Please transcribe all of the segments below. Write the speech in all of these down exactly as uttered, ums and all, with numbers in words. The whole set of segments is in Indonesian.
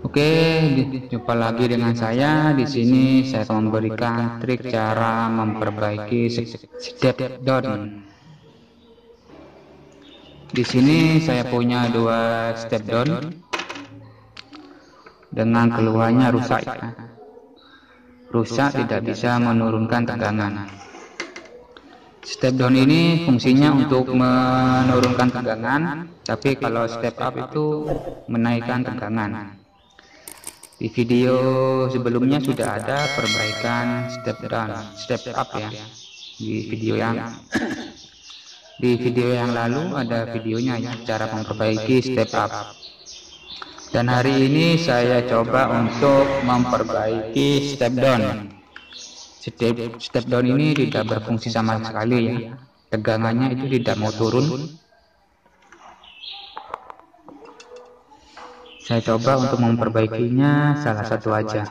Oke, jumpa lagi dengan saya. Di sini saya akan memberikan trik cara memperbaiki step down. Di sini saya punya dua step down dengan keluarnya rusak. Rusak tidak bisa menurunkan tegangan. Step down ini fungsinya untuk menurunkan tegangan, tapi kalau step up itu menaikkan tegangan. Di video sebelumnya sudah ada perbaikan step down, step up ya. Di video yang di video yang lalu ada videonya ya, cara memperbaiki step up. Dan hari ini saya coba untuk memperbaiki step down. Step, step down ini tidak berfungsi sama sekali ya. Tegangannya itu tidak mau turun. Saya coba untuk memperbaikinya salah satu aja.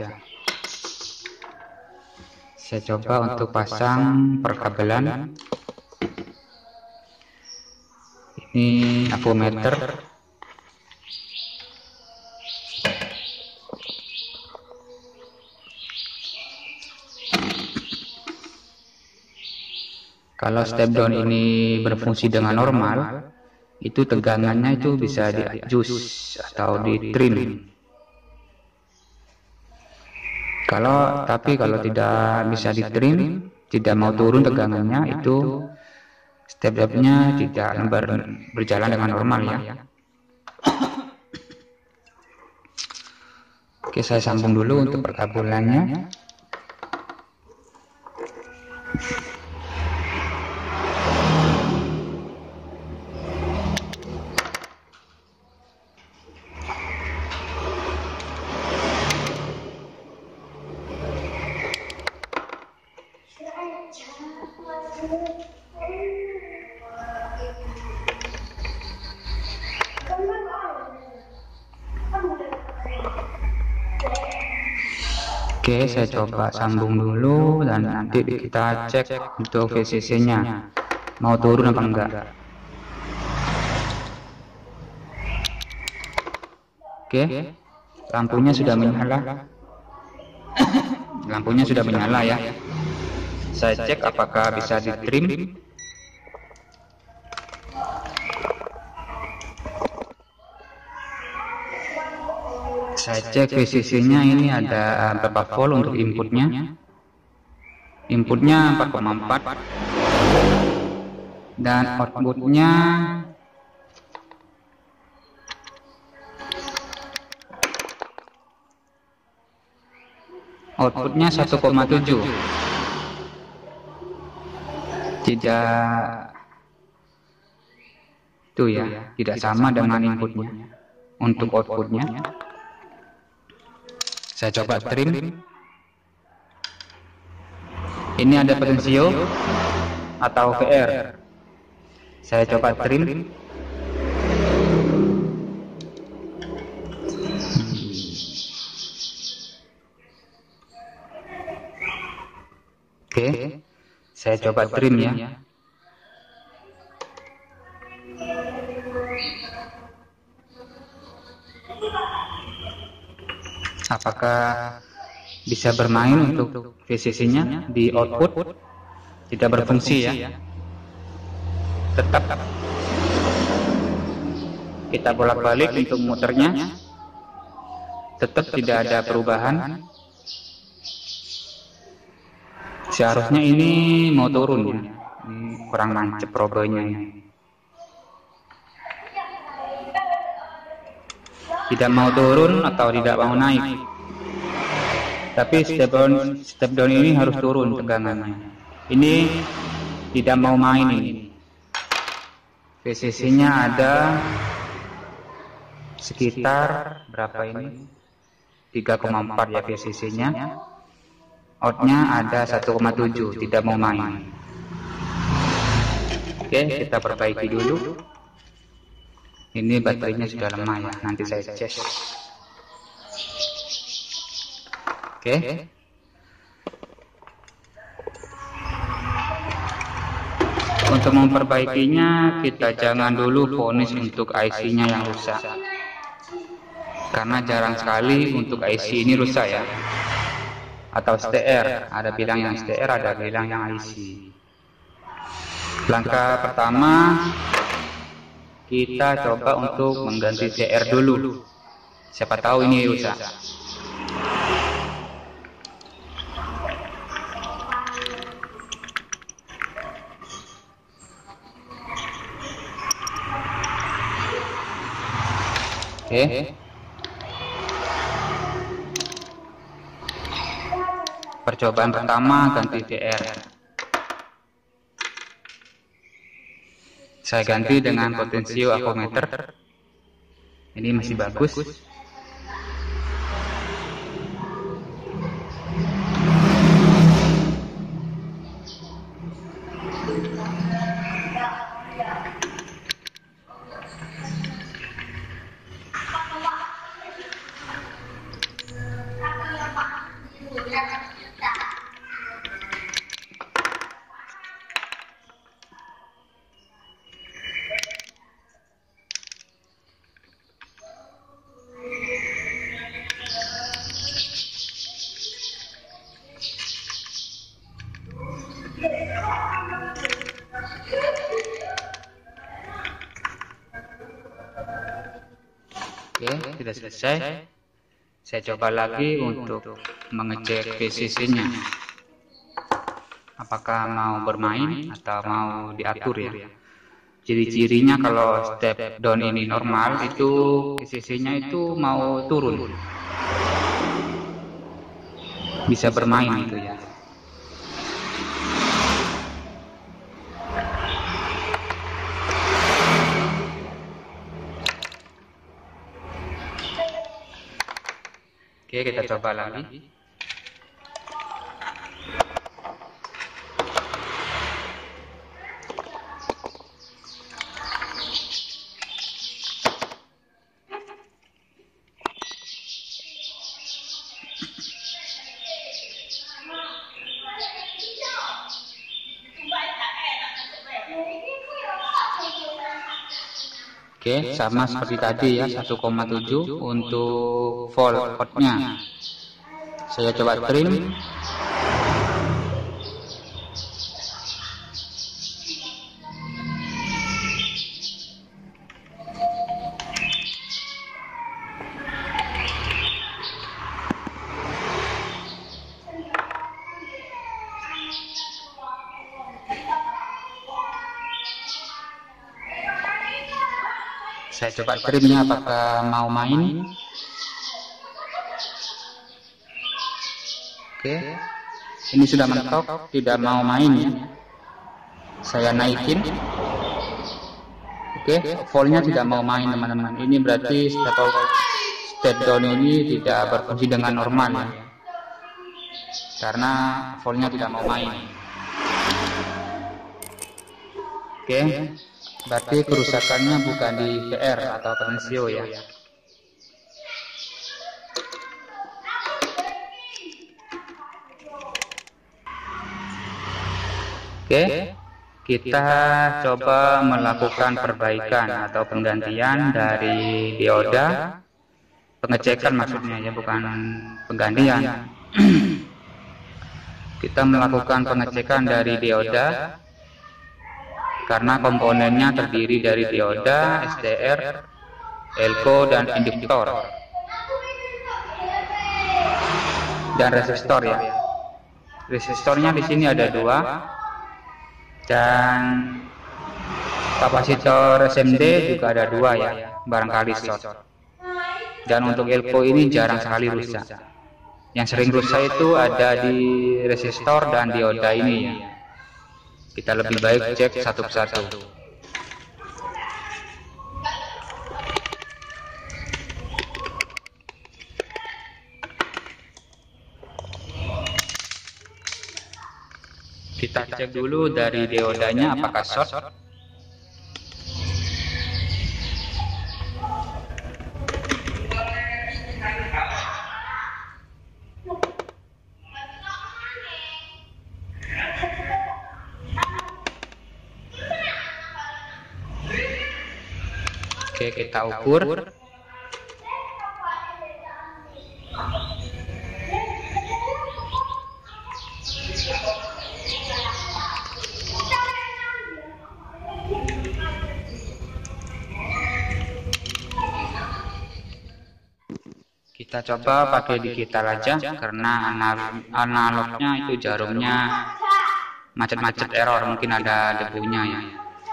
Saya coba untuk pasang perkabelan. Ini avometer. Kalau step down ini berfungsi dengan normal, itu tegangannya itu bisa di-adjust atau di-trim. Kalau tapi kalau tidak bisa di-trim, tidak mau turun tegangannya, itu step down-nya tidak ber, berjalan dengan normal ya. Oke, saya sambung dulu untuk perkabelannya. Oke, saya coba sambung dulu dan nanti kita cek untuk V C C-nya mau turun apa enggak. Oke, lampunya sudah menyala. Lampunya sudah menyala ya. Saya cek apakah bisa di-trim. Saya cek V C C-nya ini ada berapa volt untuk inputnya. Inputnya empat koma empat dan outputnya outputnya satu koma tujuh. Tidak itu ya, tidak sama dengan inputnya. Untuk outputnya saya coba trim. Ini ada potensio atau V R. Saya coba trim. Oke, saya coba trim ya. Apakah bisa bermain untuk V C C-nya di output? Tidak berfungsi ya. Tetap kita bolak-balik untuk muternya, tetap tidak ada perubahan. Seharusnya ini mau turun ya. Ini kurang nancep probanya ini. Tidak mau turun atau tidak mau naik. Tapi step down, step down ini harus turun tegangannya. Ini tidak mau main ini. V C C-nya ada sekitar berapa ini? tiga koma empat ya V C C-nya. Outnya ada satu koma tujuh, tidak mau main. Oke, kita perbaiki dulu. Ini baterainya sudah lemah ya, nanti saya cek. Oke. Untuk memperbaikinya, kita jangan dulu vonis untuk I C-nya yang rusak. karena jarang sekali untuk I C ini rusak ya, atau S T R. Ada bilang yang S T R, ada bilang yang I C. Langkah pertama, kita coba untuk mengganti C R dulu. Siapa tahu ini rusak. Oke. Percobaan pertama ganti C R. Saya ganti dengan potensio avometer. Ini masih bagus. Oke, sudah selesai. Saya coba lagi untuk mengecek P C C-nya. Apakah mau bermain atau mau diatur ya. Ciri-cirinya kalau step down ini normal, itu P C C-nya itu mau turun. Bisa bermain itu ya. Oke, kita coba lagi. Oke, sama seperti tadi ya, satu koma tujuh untuk volt outnya. Saya coba trim. Saya coba trimnya apakah mau main. Oke, ini sudah mentok, tidak mau main ya. Saya naikin. Oke, voltnya tidak mau main teman-teman. Ini berarti step, step down ini tidak berfungsi dengan normal ya, karena voltnya tidak mau main. Oke, berarti kerusakannya bukan di V R atau potensio ya. Oke, kita coba melakukan perbaikan atau penggantian dari dioda. Pengecekan maksudnya ya, bukan penggantian. Kita melakukan pengecekan dari dioda karena komponennya terdiri dari dioda, S T R, elko, dan induktor dan resistor ya. Resistornya di sini ada dua, dan kapasitor S M D juga ada dua ya, barangkali short. Dan untuk elko ini jarang sekali rusak. Yang sering rusak itu ada di resistor dan dioda ini ya. Kita lebih baik cek satu persatu. Kita cek dulu dari diodanya apakah short. Oke, kita ukur. Kita coba pakai digital aja karena analog, analognya itu jarumnya macet-macet error, mungkin ada debunya ya.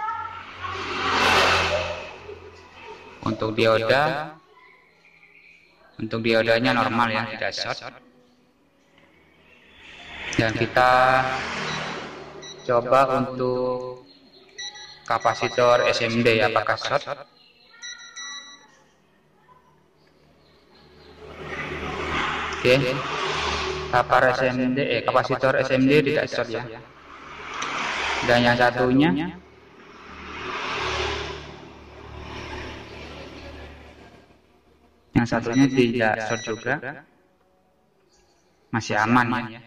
Untuk dioda, untuk diodanya normal ya, tidak short. Dan kita coba untuk kapasitor S M D apakah short. Oke, kapar S M D, eh, kapasitor S M D tidak short ya. Dan yang satunya yang satunya tidak short juga, masih aman ya.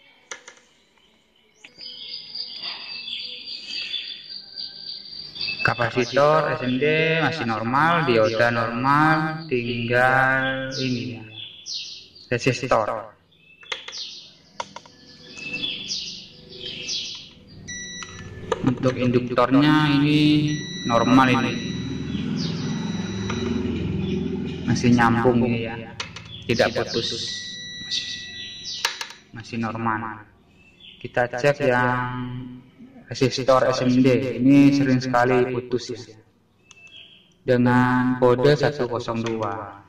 Kapasitor S M D masih normal, dioda normal, tinggal ini ya, resistor. Untuk induktornya ini normal, ini masih nyambung ini ya, tidak putus, masih normal. Kita cek yang resistor S M D, ini sering sekali putus ya, dengan kode satu nol dua.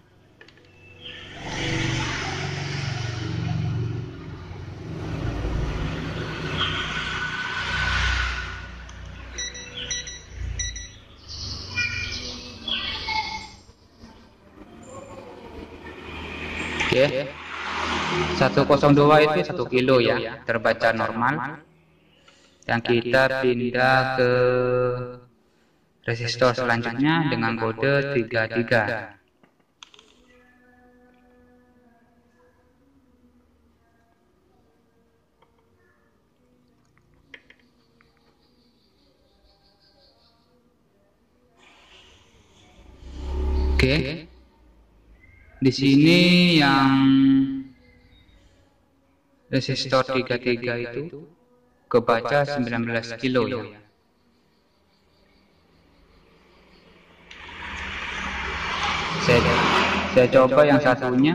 Oke, satu nol dua itu satu kilo ya, terbaca normal. Yang kita pindah ke resistor selanjutnya dengan kode tiga tiga. Oke, di sini yang resistor tiga tiga itu kebaca sembilan belas kilo ya. Saya, saya coba yang satunya.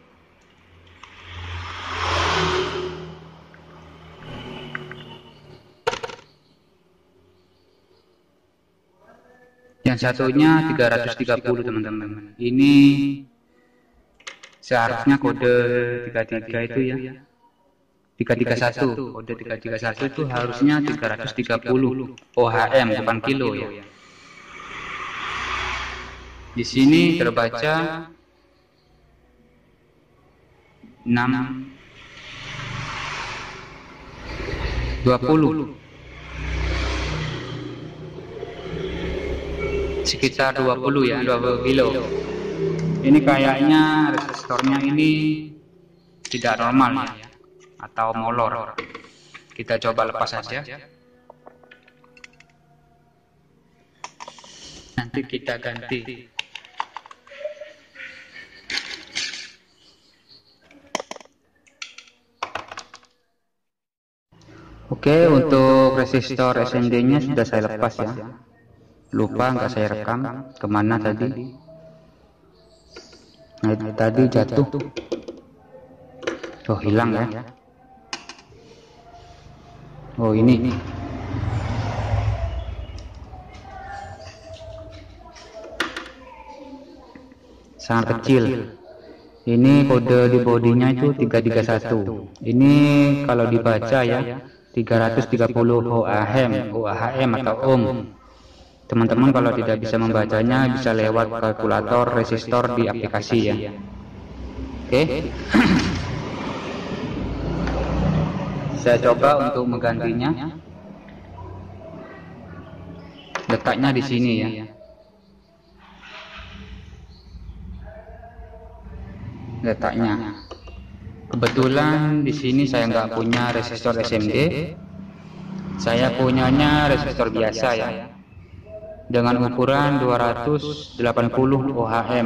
Yang satunya tiga ratus tiga puluh teman-teman. Ini seharusnya kode tiga tiga itu ya, tiga tiga satu, kode tiga tiga satu itu harusnya tiga ratus tiga puluh O H M bukan kilo ya. Di sini terbaca enam dua puluh, sekitar dua puluh ya, dua puluh kilo. Ini kayaknya resistornya ini tidak normal ya, atau molor. Kita coba lepas saja. Nanti kita ganti. Oke, untuk resistor S M D-nya sudah saya lepas ya. Lupa nggak saya rekam. Kemana tadi? Nah, tadi jatuh. Oh, hilang ya. Oh, ini. Sangat kecil. Ini kode di bodinya itu tiga tiga satu. Ini kalau dibaca ya tiga ratus tiga puluh O H M, O H M atau ohm. Teman-teman kalau tidak bisa membacanya bisa lewat kalkulator resistor di aplikasi ya. Oke. Saya coba untuk menggantinya. Letaknya di sini ya. Letaknya. Kebetulan di sini saya nggak punya resistor S M D. Saya punyanya resistor biasa ya, dengan ukuran dua ratus delapan puluh O H M.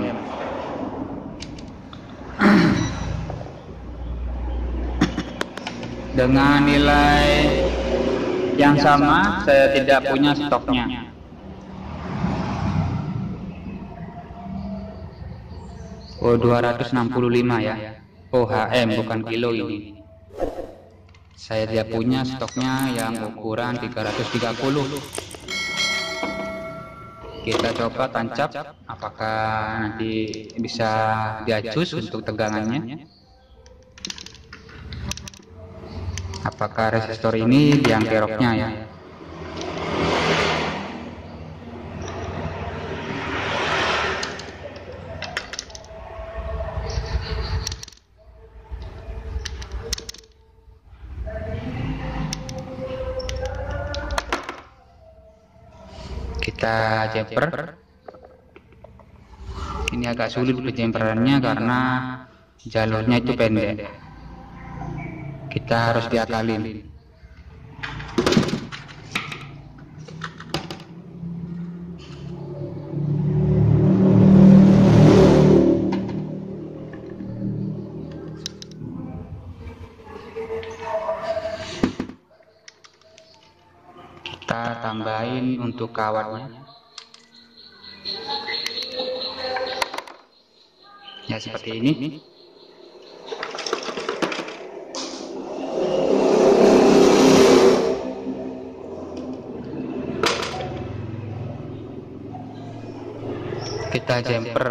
Dengan nilai yang sama, saya tidak punya stoknya. Oh, dua ratus enam puluh lima ya. Oh, H M bukan kilo ini. Saya tidak punya stoknya yang ukuran tiga ratus tiga puluh. Kita coba tancap, apakah nanti bisa diadjust untuk tegangannya. Apakah resistor ini di amperoknya ya. Kita jumper. Ini agak sulit penjemperannya karena jalurnya itu pendek. Kita harus diakalin. Kita tambahin untuk kawatnya ya, seperti ini. Kita jumper.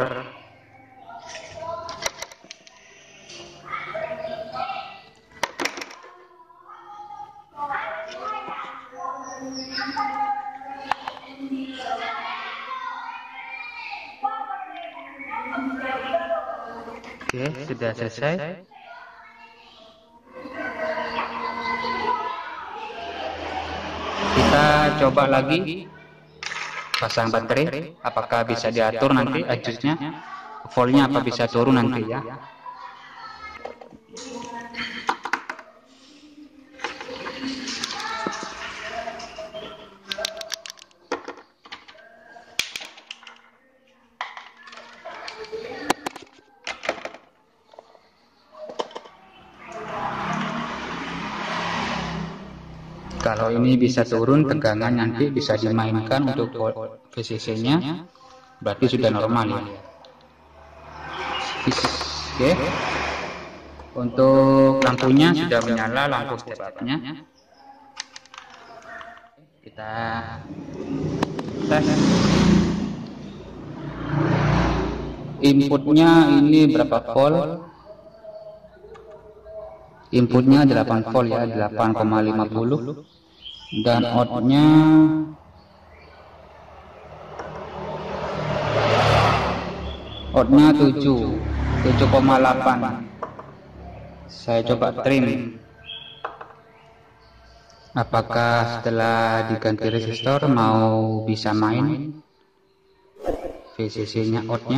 Oke, sudah selesai. Kita coba lagi pasang baterai, apakah bisa diatur nanti adjustnya, voltnya apa bisa turun nanti ya. Kalau ini bisa turun tegangan, nanti bisa dimainkan untuk V C C-nya, berarti sudah normal ya. Oke, untuk lampunya sudah menyala, lampu step up-nya. Kita tes. Inputnya ini berapa volt? Inputnya delapan volt ya, delapan koma lima puluh, dan outnya outnya tujuh, tujuh koma delapan. Saya coba trim. Apakah setelah diganti resistor mau bisa main V C C-nya, outnya?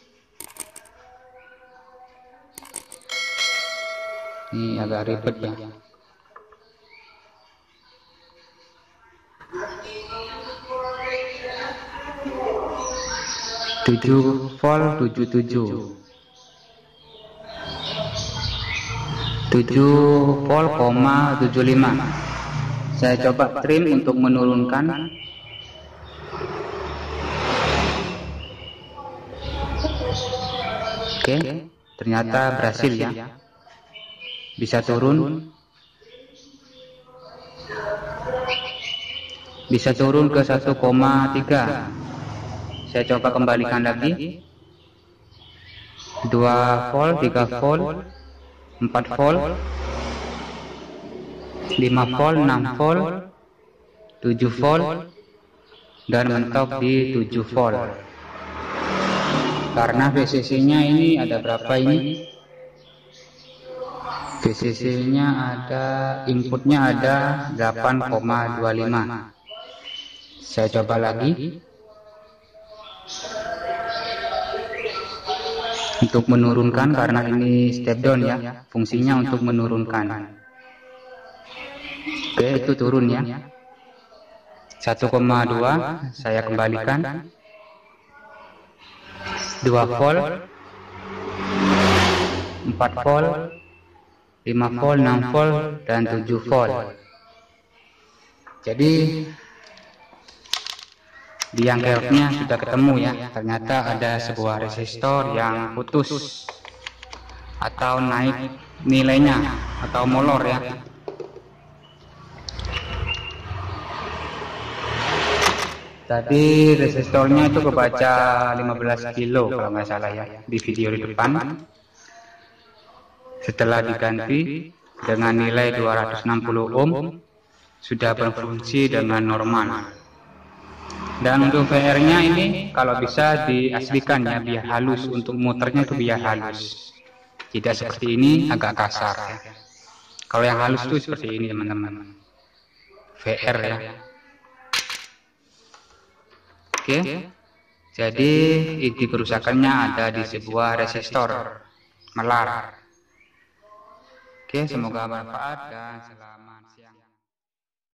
Ini agak ribet ya. tujuh volt, tujuh tujuh. tujuh volt, tujuh lima. Saya coba trim untuk menurunkan. Oke, ternyata berhasil ya. Bisa turun, bisa turun ke satu koma tiga. Saya coba kembalikan lagi. Dua volt, tiga volt, empat volt, lima volt, enam volt, tujuh volt, dan mentok di tujuh volt. Karena V C C-nya ini ada berapa ini? V C C-nya ada, inputnya ada delapan koma dua lima. Saya coba lagi untuk menurunkan, karena ini step down ya, fungsinya untuk menurunkan. Oke, itu turun ya, satu koma dua. Saya kembalikan. Dua volt, empat volt, lima volt, enam volt, dan tujuh volt. Jadi di yang keretnya sudah ketemu ya, ternyata ada sebuah resistor yang putus atau naik nilainya atau molor ya. Tadi resistornya itu kebaca lima belas kilo kalau nggak salah ya di video di depan. Setelah diganti dengan nilai dua ratus enam puluh ohm sudah berfungsi dengan normal. Dan untuk V R-nya ini kalau bisa diaslikan ya, biar halus, untuk muternya itu biar halus. Tidak seperti ini agak kasar ya. Kalau yang halus itu seperti ini teman-teman. V R ya. Oke. Jadi inti kerusakannya ada di sebuah resistor melar. Oke, semoga bermanfaat dan selamat siang.